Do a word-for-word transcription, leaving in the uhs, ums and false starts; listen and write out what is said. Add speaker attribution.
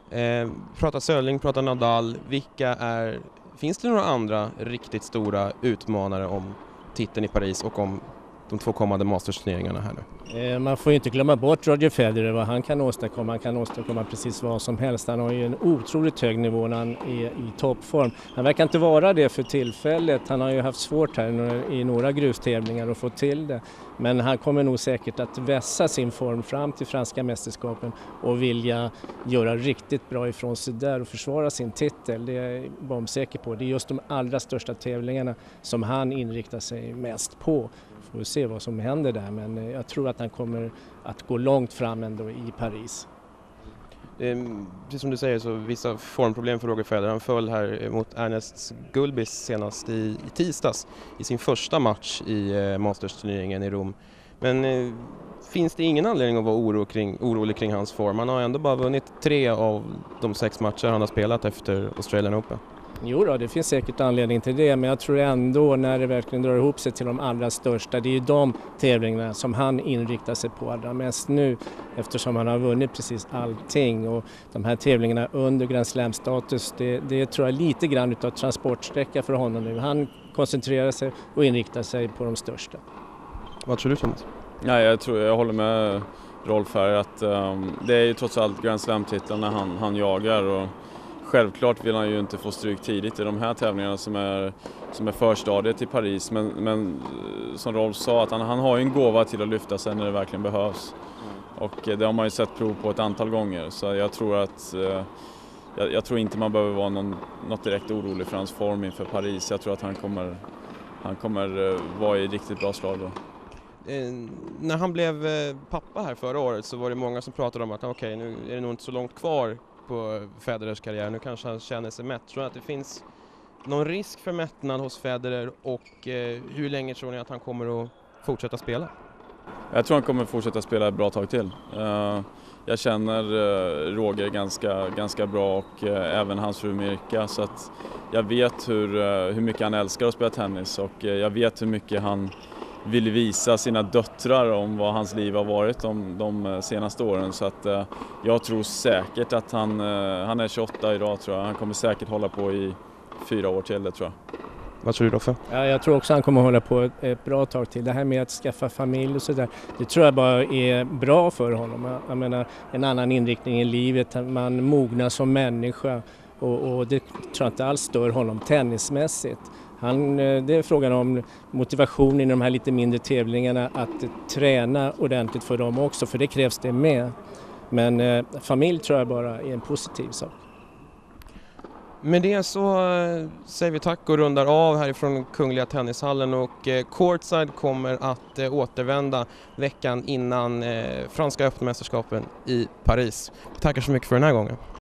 Speaker 1: Eh, prata Sölling, prata Nadal. Vilka är, finns det några andra riktigt stora utmanare om titeln i Paris och om de två kommande Masters-turneringarna här nu?
Speaker 2: Man får ju inte glömma bort Roger Federer, vad han kan åstadkomma. Han kan åstadkomma precis vad som helst. Han har ju en otroligt hög nivå när han är i toppform. Han verkar inte vara det för tillfället. Han har ju haft svårt här i några grustävlingar att få till det. Men han kommer nog säkert att vässa sin form fram till franska mästerskapen och vilja göra riktigt bra ifrån sig där och försvara sin titel. Det är jag bombsäker på. Det är just de allra största tävlingarna som han inriktar sig mest på. Får se vad som händer där, men jag tror att han kommer att gå långt fram ändå i Paris.
Speaker 1: Precis som du säger så vissa formproblem för Roger Federer. Han föll här mot Ernest Gulbis senast i, i tisdags i sin första match i eh, Masters-turneringen i Rom. Men eh, finns det ingen anledning att vara oro kring, orolig kring hans form? Han har ändå bara vunnit tre av de sex matcher han har spelat efter Australian Open.
Speaker 2: Jo då, det finns säkert anledning till det, men jag tror ändå när det verkligen drar ihop sig till de allra största, det är ju de tävlingarna som han inriktar sig på allra mest nu, eftersom han har vunnit precis allting, och de här tävlingarna under Grand Slam-status, det, det tror jag är lite grann utav transportsträcka för honom nu. Han koncentrerar sig och inriktar sig på de största.
Speaker 1: Vad tror du, Thomas?
Speaker 3: Ja, jag tror jag håller med Rolf här att um, det är ju trots allt Grand Slam-titlarna han, han jagar, och självklart vill han ju inte få stryk tidigt i de här tävlingarna som är, som är förstadiet i Paris. Men, men som Rolf sa, att han, han har ju en gåva till att lyfta sig när det verkligen behövs. Och det har man ju sett prov på ett antal gånger. Så jag tror att eh, jag, jag tror inte man behöver vara någon, något direkt orolig för hans form inför Paris. Jag tror att han kommer, han kommer eh, vara i riktigt bra slag då.
Speaker 1: Eh, när han blev eh, pappa här förra året så var det många som pratade om att okej, okay, nu är det nog inte så långt kvar på Federers karriär. Nu kanske han känner sig mätt. Tror ni att det finns någon risk för mättnad hos Federer, och eh, hur länge tror ni att han kommer att fortsätta spela?
Speaker 3: Jag tror han kommer att fortsätta spela ett bra tag till. Uh, jag känner uh, Roger ganska, ganska bra, och uh, även hans fru Mirka, så att jag vet hur, uh, hur mycket han älskar att spela tennis, och uh, jag vet hur mycket han vill visa sina döttrar om vad hans liv har varit de, de senaste åren. Så att eh, jag tror säkert att han, eh, han är tjugoåtta idag, tror jag. Han kommer säkert hålla på i fyra år till, det tror jag.
Speaker 1: Vad tror du då för?
Speaker 2: Ja, jag tror också han kommer hålla på ett, ett bra tag till. Det här med att skaffa familj och sådär, det tror jag bara är bra för honom. Jag menar, en annan inriktning i livet, man mognar som människa, och, och det tror jag inte alls stör honom tennismässigt. Han, det är frågan om motivation i de här lite mindre tävlingarna, att träna ordentligt för dem också, för det krävs det med. Men eh, familj tror jag bara är en positiv sak.
Speaker 1: Med det så säger vi tack och rundar av härifrån Kungliga Tennishallen, och eh, Courtside kommer att eh, återvända veckan innan eh, franska öppna mästerskapen i Paris. Tackar så mycket för den här gången.